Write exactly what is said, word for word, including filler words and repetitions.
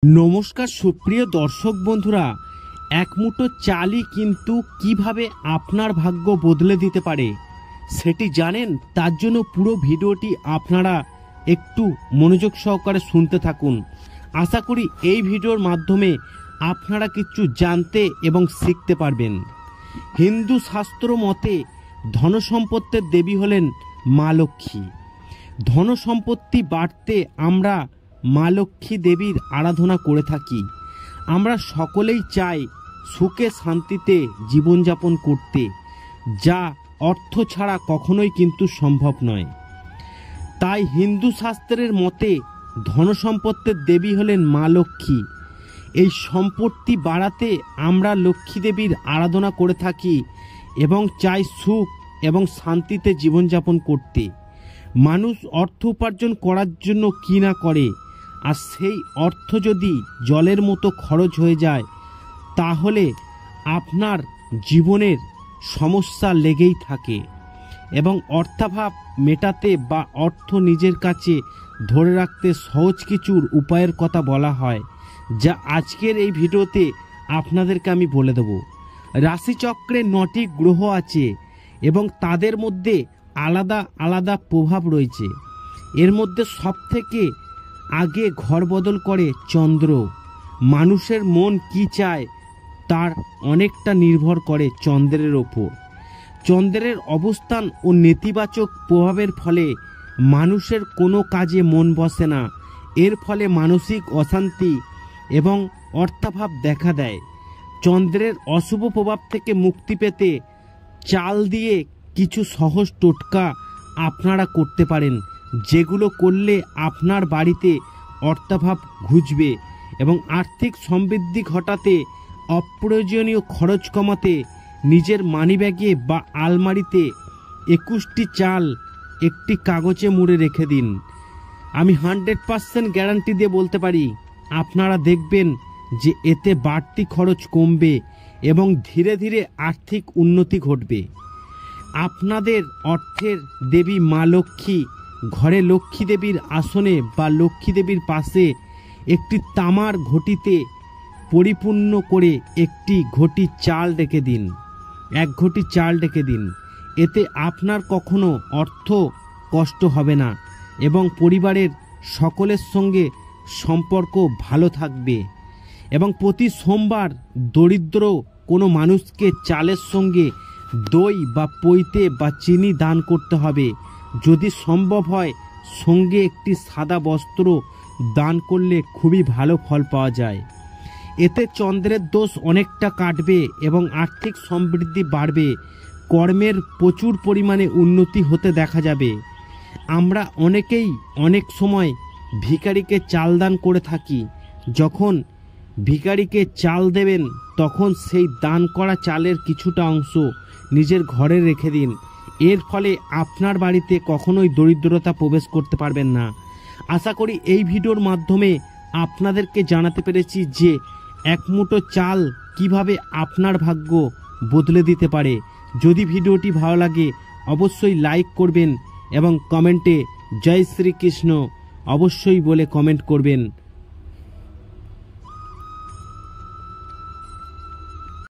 নমস্কার সুপ্রিয় দর্শক বন্ধুরা, এক মুঠো চালই কিন্তু কিভাবে আপনার ভাগ্য বদলে দিতে পারে সেটি জানেন? তার জন্য পুরো ভিডিওটি আপনারা একটু মনোযোগ সহকারে শুনতে থাকুন। আশা করি এই ভিডিওর মাধ্যমে আপনারা কিছু জানতে এবং শিখতে পারবেন। হিন্দু শাস্ত্র মতে ধনসম্পত্তির দেবী হলেন মা লক্ষ্মী। ধনসম্পত্তি বাড়তে আমরা মা লক্ষ্মী দেবীর আরাধনা করে থাকি। আমরা সকলেই চাই সুখে শান্তিতে জীবনযাপন করতে, যা অর্থ ছাড়া কখনোই কিন্তু সম্ভব নয়। তাই হিন্দু শাস্ত্রের মতে ধনসম্পত্তির দেবী হলেন মা লক্ষ্মী। এই সম্পত্তি বাড়াতে আমরা লক্ষ্মী দেবীর আরাধনা করে থাকি এবং চাই সুখ এবং শান্তিতে জীবনযাপন করতে। মানুষ অর্থ উপার্জন করার জন্য কি না করে, আর সেই অর্থ যদি জলের মতো খরচ হয়ে যায় তাহলে আপনার জীবনের সমস্যা লেগেই থাকে। এবং অর্থাভাব মেটাতে বা অর্থ নিজের কাছে ধরে রাখতে সহজ কিছুর উপায়ের কথা বলা হয়, যা আজকের এই ভিডিওতে আপনাদেরকে আমি বলে দেব। রাশিচক্রে নটি গ্রহ আছে এবং তাদের মধ্যে আলাদা আলাদা প্রভাব রয়েছে। এর মধ্যে সবথেকে আগে ঘর বদল করে চন্দ্র। মানুষের মন কি চায় তার অনেকটা নির্ভর করে চন্দ্রের ওপর। চন্দ্রের অবস্থান ও নেতিবাচক প্রভাবের ফলে মানুষের কোনো কাজে মন বসে না। এর ফলে মানসিক অশান্তি এবং অর্থাভাব দেখা দেয়। চন্দ্রের অশুভ প্রভাব থেকে মুক্তি পেতে চাল দিয়ে কিছু সহজ টোটকা আপনারা করতে পারেন, যেগুলো করলে আপনার বাড়িতে অর্থাভাব ঘুচবে এবং আর্থিক সমৃদ্ধি ঘটাতে, অপ্রয়োজনীয় খরচ কমাতে নিজের মানিব্যাগে বা আলমারিতে একুশটি চাল একটি কাগজে মুড়ে রেখে দিন। আমি হান্ড্রেড পার্সেন্ট গ্যারান্টি দিয়ে বলতে পারি আপনারা দেখবেন যে এতে বাড়তি খরচ কমবে এবং ধীরে ধীরে আর্থিক উন্নতি ঘটবে। আপনাদের অর্থের দেবী মা লক্ষ্মী ঘরে লক্ষ্মী দেবীর আসনে বা লক্ষ্মী দেবীর পাশে একটি তামার ঘটিতে পরিপূর্ণ করে একটি ঘটি চাল রেখে দিন। এক ঘটি চাল রেখে দিন। এতে আপনার কখনো অর্থ কষ্ট হবে না এবং পরিবারের সকলের সঙ্গে সম্পর্ক ভালো থাকবে। এবং প্রতি সোমবার দরিদ্র কোনো মানুষকে চালের সঙ্গে দই বা পৈতে বা চিনি দান করতে হবে। যদি সম্ভব হয় সঙ্গে একটি সাদা বস্ত্র দান করলে খুবই ভালো ফল পাওয়া যায়। এতে চন্দ্রের দোষ অনেকটা কাটবে এবং আর্থিক সমৃদ্ধি বাড়বে। কর্মের প্রচুর পরিমাণে উন্নতি হতে দেখা যাবে। আমরা অনেকেই অনেক সময় ভিখারিকে চাল দান করে থাকি। যখন ভিখারিকে চাল দেবেন তখন সেই দান করা চালের কিছুটা অংশ নিজের ঘরে রেখে দিন। এর ফলে আপনার বাড়িতে কখনোই দরিদ্রতা প্রবেশ করতে পারবেন না। আশা করি এই ভিডিওর মাধ্যমে আপনাদেরকে জানাতে পেরেছি যে এক মুঠো চাল কিভাবে আপনার ভাগ্য বদলে দিতে পারে। যদি ভিডিওটি ভালো লাগে অবশ্যই লাইক করবেন এবং কমেন্টে জয় শ্রীকৃষ্ণ অবশ্যই বলে কমেন্ট করবেন।